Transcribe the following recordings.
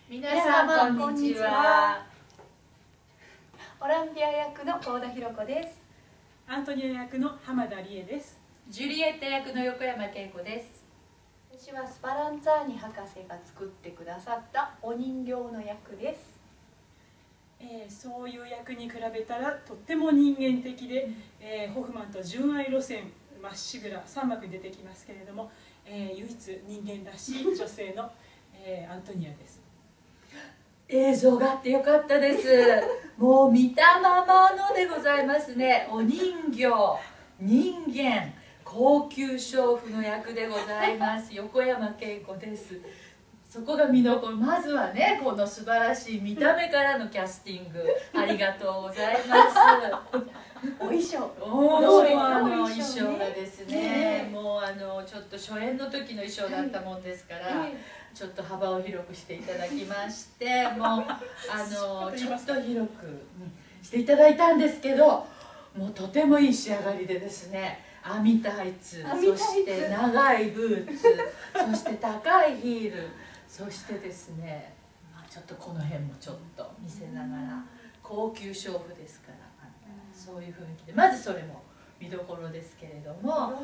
皆さんこんにちは。 オランピア役の幸田博子です。 アントニオ役の浜田理恵です。 ジュリエッタ役の横山恵子です。 私はスパランツァーニ博士が作ってくださったお人形の役です。 そういう役に比べたらとっても人間的で、ホフマンと純愛路線まっしぐら3幕に出てきますけれども、唯一人間らしい女性の、アントニアです。 映像があってよかったです。もう見たままのでございますね。お人形、人間、高級娼婦の役でございます。横山恵子です。そこが見どころ。まずはね、この素晴らしい見た目からのキャスティング、ありがとうございます。 お衣装、 衣装がですね、もうちょっと初演の時の衣装だったもんですから、ちょっと幅を広くしていただきまして、もうちょっと広くしていただいたんですけど、もうとてもいい仕上がりでですね、網タイツ、そして長いブーツ、そして高いヒール、そしてですね、ちょっとこの辺もちょっと見せながら、高級娼婦ですから、そういう雰囲気で、まずそれも見どころですけれども、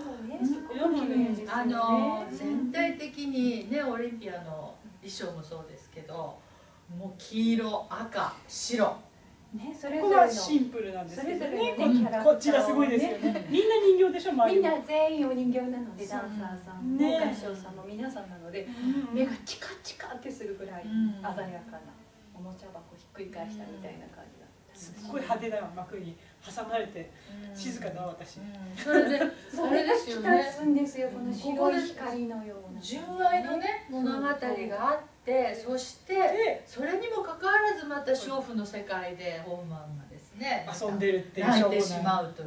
全体的にね、オリンピアの衣装もそうですけど、もう黄色、赤、白。 ね、それここはシンプルなんですけどね、こちらすごいですよね。みんな人形でしょ、 みんな全員お人形なので、ダンサーさんも合唱さんも皆さんなので、目がチカチカってするぐらい鮮やかなおもちゃ箱ひっくり返したみたいな感じだった。 すごい派手な幕に挟まれて静かな私。 それであれですよね。 この白い光のような純愛のね物語があって、そしてそれにもかかわらずまた娼婦の世界でホフマンがですね遊んでるって泣いてしまうという、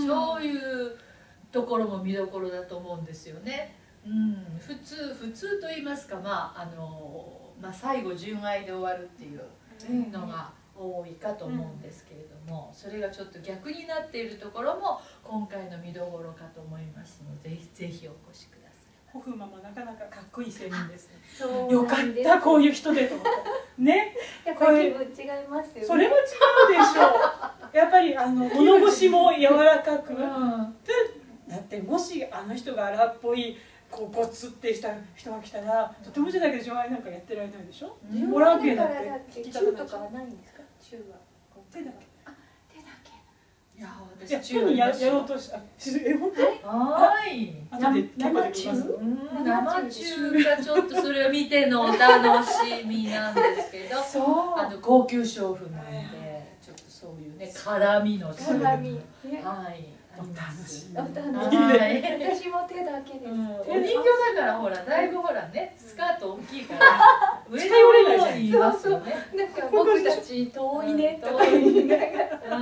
そういうところも見どころだと思うんですよね。普通と言いますか、最後純愛で終わるっていうのが多いかと思うんですけれども、それがちょっと逆になっているところも今回の見どころかと思いますので、ぜひお越しください。 ホフマンもなかなかかっこいい青年ですね。よかったこういう人でと思ってね。 やっぱり気分違いますよね。 それも違うでしょう。やっぱり物腰も柔らかく、だってもしあの人が荒っぽいこうゴツってした人が来たら、とてもじゃないけど純愛なんかやってられないでしょ。ボランティアだってチューとかはないんですか？チューは手だけ。 手だけ。 いや、 私チューにやろうとした。本当？ はい。 生チュー？ 生チューがちょっとそれを見てのお楽しみなんですけど、高級娼婦なんで、ちょっとそういうね絡みの絡み。 はい。 お楽しみ。 私も手だけです。 お人形だからほら、だいぶほらね、スカート大きいから上に降りない言いますよね。 なんか僕たち遠いねとか言いながら。 そう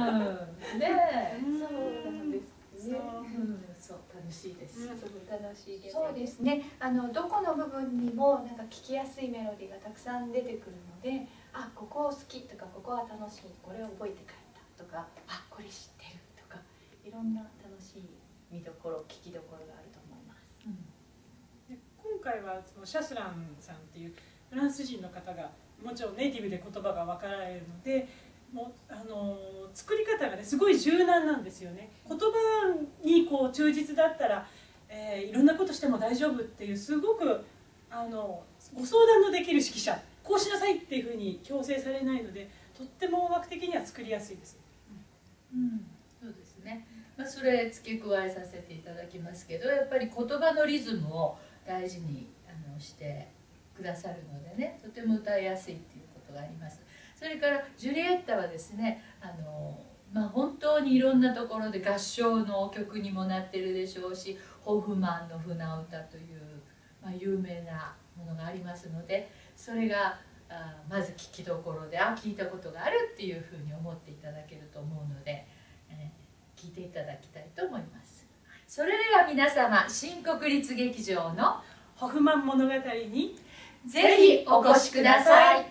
なんですね。そう楽しいです。 楽しいです。そうですね。どこの部分にもなんか聴きやすいメロディーがたくさん出てくるので、あ、ここ好きとかここは楽しい、これを覚えて帰ったとか、あ、これ知ってるとか、いろんな楽しい見どころ、聞きどころがあると思います。 今回はそのシャスランさんっていうフランス人の方がもちろんネイティブで言葉が分かられるので、もう作り方がねすごい柔軟なんですよね。言葉にこう忠実だったら、いろんなことしても大丈夫っていう、すごくご相談のできる指揮者、こうしなさいっていうふうに強制されないので、とっても音楽的には作りやすいです。 そうですね。それ付け加えさせていただきますけど、やっぱり言葉のリズムを大事にしてくださるのでね、とても歌いやすいっていうことがあります。それからジュリエッタはですね、本当にいろんなところで合唱の曲にもなってるでしょうし、ホフマンの船歌という、有名なものがありますので、それがまず聞きどころで、聞いたことがあるっていうふうに思っていただけると思うので、聞いていただきたいと思います。それでは皆様、新国立劇場のホフマン物語にぜひお越しください。